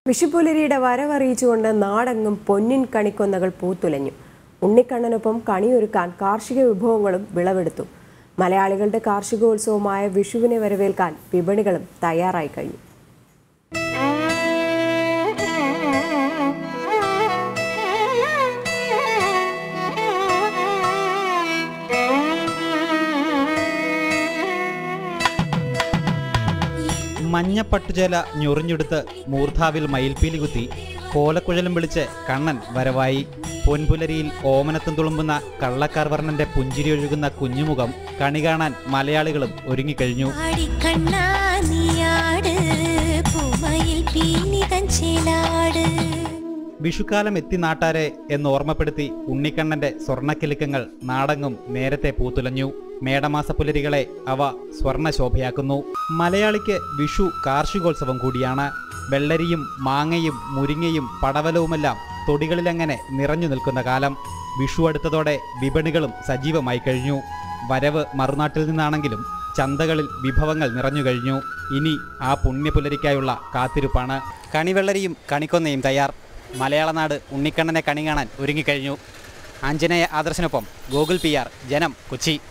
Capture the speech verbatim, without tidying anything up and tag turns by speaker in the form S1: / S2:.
S1: വിഷുപുലരിയുടെ വരവറിയിച്ചുകൊണ്ട് നാടെങ്ങും പൊന്നിൻ കണിക്കൊന്നകൾ പൂത്തുലഞ്ഞു. ഉണ്ണിക്കണ്ണനൊപ്പം കണിയൊരുക്കാൻ കാർഷിക വിഭവങ്ങളും വിളവെടുത്തു. മലയാളികളുടെ കാർഷികോത്സവമായ വിഷുവിനെ വരവേൽക്കാൻ വിപണികളും തയ്യാറായി കഴിഞ്ഞു.
S2: മഞ്ഞപ്പട്ടുചേല ഞൊറിഞ്ഞെടുത്ത് മൂർധാവിൽ മയിൽപ്പീലി കുത്തി കോലക്കുഴലും വിളിച്ച് കണ്ണൻ വരവായി. പൊൻപുലരിയിൽ ഓമനത്തും തുളുമ്പുന്ന കള്ളക്കാർ വർണ്ണന്റെ പുഞ്ചിരി ഒഴുകുന്ന കുഞ്ഞുമുഖം കണി കാണാൻ മലയാളികളും ഒരുങ്ങിക്കഴിഞ്ഞു. വിഷുക്കാലം എത്തി നാട്ടാരെ എന്ന് ഓർമ്മപ്പെടുത്തി ഉണ്ണിക്കണ്ണന്റെ സ്വർണ്ണക്കിലുക്കങ്ങൾ നാടെങ്ങും നേരത്തെ പൂത്തുലഞ്ഞു. മേടമാസ പുലരികളെ അവ സ്വർണ്ണശോഭയാക്കുന്നു. മലയാളിക്ക് വിഷു കാർഷികോത്സവം കൂടിയാണ്. വെള്ളരിയും മാങ്ങയും മുരിങ്ങയും പടവലവുമെല്ലാം തൊടികളിലങ്ങനെ നിറഞ്ഞു നിൽക്കുന്ന കാലം. വിഷു അടുത്തതോടെ വിപണികളും സജീവമായി കഴിഞ്ഞു. വരവ് മറുനാട്ടിൽ നിന്നാണെങ്കിലും ചന്തകളിൽ വിഭവങ്ങൾ നിറഞ്ഞു കഴിഞ്ഞു. ഇനി ആ പുണ്യപുലരിക്കായുള്ള കാത്തിരിപ്പാണ്. കണിവെള്ളരിയും കണിക്കൊന്നയും തയ്യാർ. മലയാളനാട് ഉണ്ണിക്കണ്ണനെ കണി കാണാൻ ഒരുങ്ങിക്കഴിഞ്ഞു. ആഞ്ജനേയ ആദർശനൊപ്പം ഗോകുൽ പി ആർ, ജനം, കൊച്ചി.